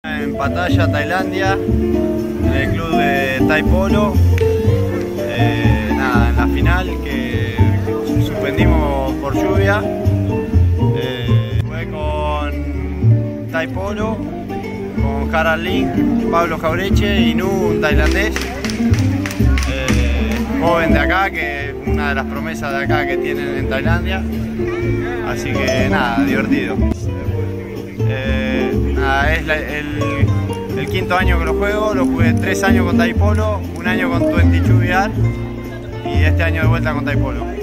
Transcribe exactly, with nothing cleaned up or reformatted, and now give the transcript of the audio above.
En Pattaya, Tailandia, en el club de Tai Polo. Eh, nada, en la final que suspendimos por lluvia. Eh, jugué con Tai Polo, con Harald Ling, Pablo Jaureche y Nu, un tailandés. Eh, joven de acá, que es una de las promesas de acá que tienen en Tailandia. Así que nada, divertido. Eh, nada, es la, el, el quinto año que lo juego, lo jugué tres años con Tai Polo, un año con veintidós V R y este año de vuelta con Tai Polo.